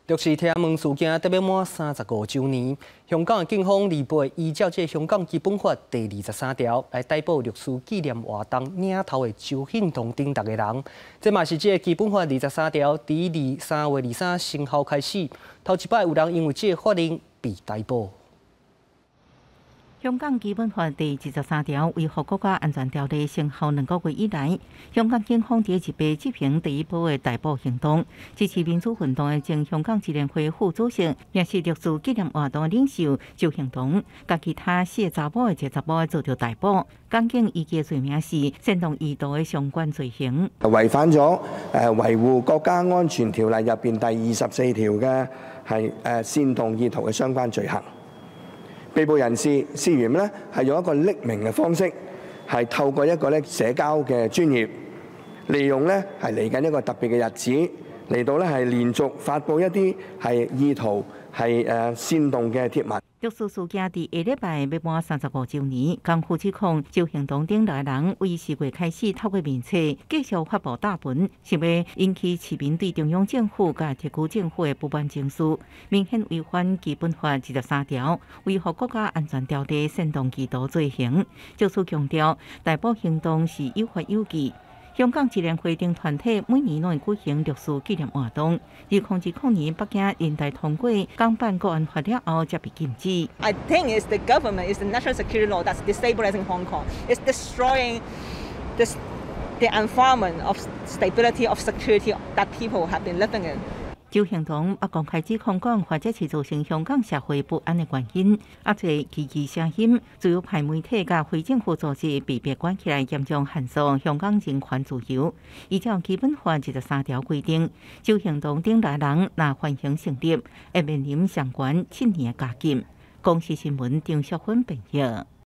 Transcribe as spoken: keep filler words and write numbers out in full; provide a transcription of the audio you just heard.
六四天安门事件得要满三十五周年，香港的警方二倍依照这《香港基本法》第二十三条来逮捕六四纪念活动领头的周幸彤等六个人。这嘛是这个《基本法》二十三条第二三月二三生效开始，头一摆有人因为这个法令被逮捕。 香港基本法第二十三条维护国家安全条例生效两个月以来，香港警方伫一百执行第一波的逮捕行动，支持民主运动的前香港支联会副主席，也是六四纪念活动领袖周幸彤，甲其他四个查某的一个查某遭到逮捕。港警依据罪名是煽动意图的相关罪行， 違反咗誒維護國家安全條例入邊第二十四條嘅係誒煽動意圖嘅相關罪行。 被捕人士涉嫌咧係用一個匿名嘅方式，係透過一個咧社交嘅專頁，利用咧係嚟緊一個特別嘅日子嚟到咧係連續發布一啲係意圖係誒煽動嘅貼文。 六四事件伫下禮拜要滿三十五週年，港府指控周幸彤等六個人為四月開始透過面冊繼續發布大文，想要引起市民對中央政府甲特區政府的不滿情緒，明顯違反基本法二十三條，維護國家安全條例煽動意圖罪行。就此強調，逮捕行動是有法有據。 香港支聯會等團體每年都會舉行六四紀念活動，而控制抗年北京人大通過港版國安法了後才被禁止。 I think it's the government, it's the national security law that's destabilizing Hong Kong. It's destroying this, the environment of stability, of security that people have been living in. 周幸彤也公開指控講，或者是造成香港社會不安的原因。啊，即異議聲音，自由派媒體甲非政府組織被別關起來，嚴重限縮香港人權自由。依照基本法二十三條規定，周幸彤等六人若犯行成立，會面臨相關七年的監禁。公視新聞張淑芬報道。